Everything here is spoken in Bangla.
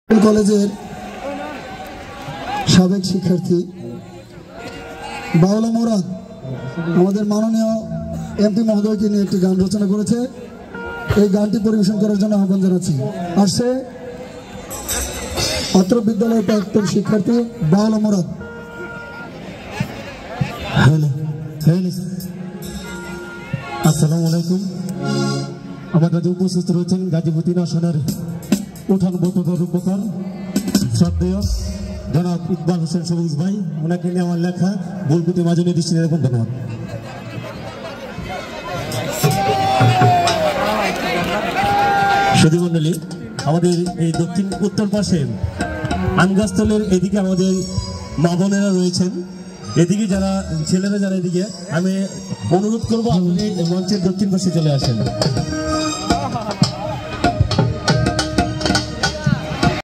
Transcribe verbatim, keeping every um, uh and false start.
কলেজের সাবেক শিক্ষার্থী বাউলা মোরাদ আমাদের মাননীয় এমপি মহোদয়কে নিয়ে একটি গান রচনা করেছে। এই গানটি পরিবেশন করার জন্য আহ্বান জানাচ্ছি। আসছে অত্র বিদ্যালয়ের প্রাক্তন শিক্ষার্থী বাউলা মোরাদ। আসসালামু আলাইকুম। আমার কাছে উপস্থিত রয়েছেন গাজীপুর তিন আসনের উঠান বৈঠকের রূপকার শ্রদ্ধেয় জনাব ইকবাল হোসেন সবুজ ভাই। ওনাকে নিয়ে আমার লেখা বুলবুটি মাজনী দৃষ্টি রাখুন। ধন্যবাদ। সুধী মণ্ডলী, আমাদের এই দক্ষিণ উত্তর পাশে আমগাছতলের এদিকে আমাদের মা বোনেরা রয়েছেন, এদিকে যারা ছেলেরা যারা এদিকে, আমি অনুরোধ করবো আপনি মঞ্চের দক্ষিণ পাশে চলে আসেন।